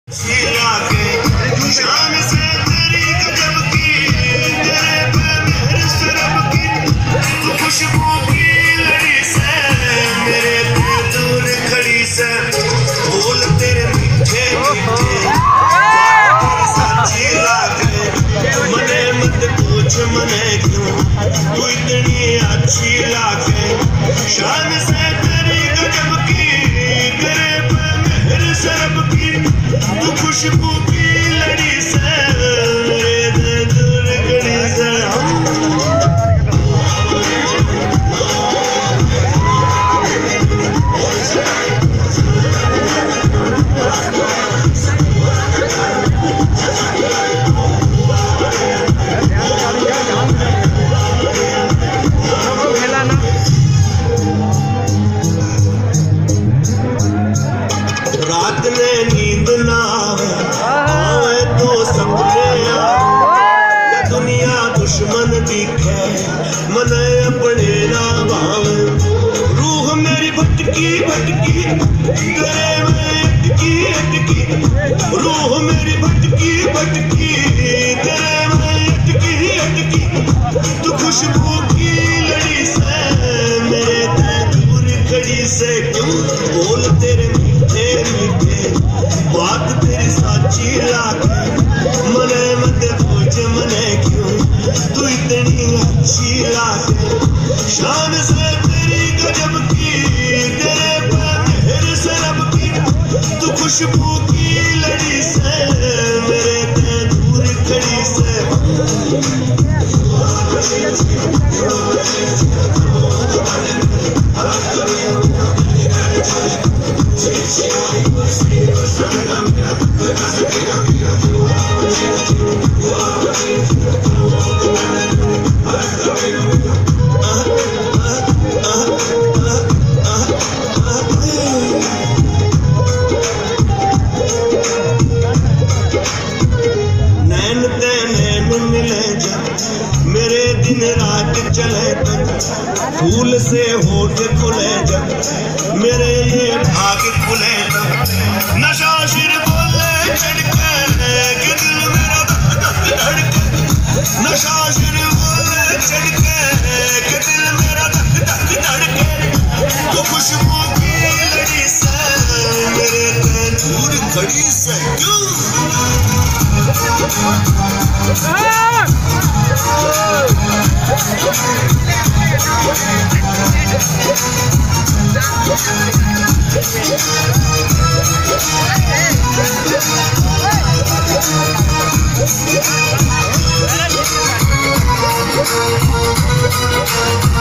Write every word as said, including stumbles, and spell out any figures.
शान से तेरी गजब की, तेरे पे मेहर सरब की, तू खुशबू की लड़ी से मेरे पे दूर खड़ी से, बोल तेरे मीठे मीठे साची लागे, मने मत पूछ मने क्यों तू इतनी अच्छी लागे। शान से तेरी गजब की, तेरे पे मेहर सरब की, तू खुशबू की लड़ी से मेरे दूर खड़ी से। रात में नींद ना आवे तो सपने आवे, दुनिया दुश्मन दिखे मन अपने ना भावे, रूह मेरी भटकी भटकी तेरे में अटकी अटकी, रूह मेरी भटकी भटकी तेरे में अटकी अटकी, तू खुशबू की लड़ी से मेरे दूर खड़ी से, क्यों बोल तेरे मीठे मीठे बात तेरी साची लागे, मने मत पूछ मने क्यों तू इतनी अच्छी लागे। शान से तेरी गजब की, तेरे पे मेहर सरब की, तू खुशबू की लड़ी से मेरे ते दूर खड़ी से। नैन ते नैन मिले जब मेरे दिन रात चले तक, फूल से होठ खुले जब मेरे ये भाग खुले तक, नशा शिर बोले चढ़ के कि दिल मेरा धक धक धड़के, नशा शिर बोले चढ़ के कि दिल मेरा धक धक धड़के, तो खुशबू की लड़ी से मेरे ते दूर खड़ी से, क्यों Hey!